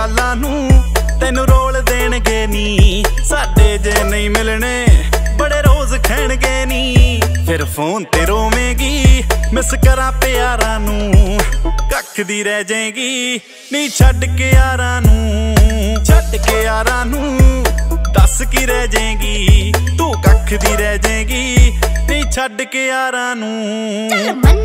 गालां नूं तैनू रोल देणगे नी। साडे जे नहीं मिलने बड़े रोज खैणगे नी। फिर फोन ते रोवेंगी मिस करा प्यारां नूं, कख दी रह जाएगी नी छड्ड के यारां नूं। छड्ड के यारां नूं दस की रह जाएगी तू, कख दी रह जाएगी नी छड्ड के यारां नूं।